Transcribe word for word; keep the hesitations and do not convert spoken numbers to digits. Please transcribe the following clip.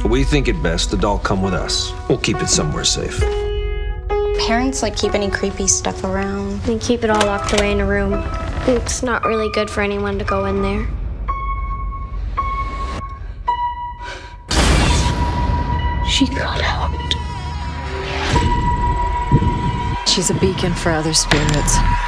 We think it best the doll come with us. We'll keep it somewhere safe. Parents like keep any creepy stuff around. They keep it all locked away in a room. It's not really good for anyone to go in there. She got out. She's a beacon for other spirits.